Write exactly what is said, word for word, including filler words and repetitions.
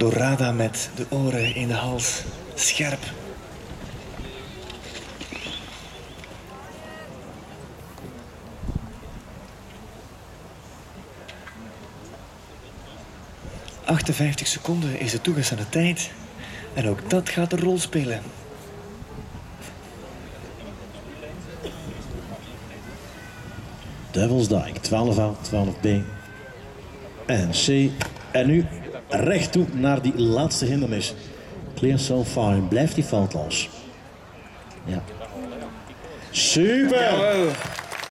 Dorada met de oren in de hals. Scherp. achtenvijftig seconden is de toegestane tijd. En ook dat gaat een rol spelen. Devil's Dyke, twaalf A, twaalf B en C. En nu recht toe naar die laatste hindernis. Clear so far. Blijft die foutloos. Ja. Super!